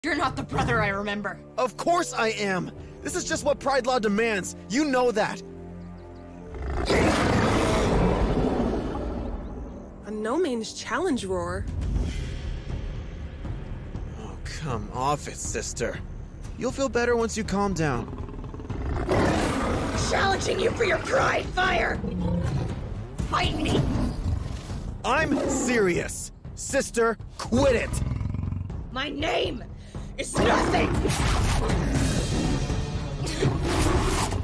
You're not the brother I remember. Of course I am! This is just what Pride Law demands. You know that. A no-man's challenge roar. Oh, come off it, sister. You'll feel better once you calm down. Challenging you for your pride, fire! Fight me! I'm serious. Sister, quit it! My name is nothing!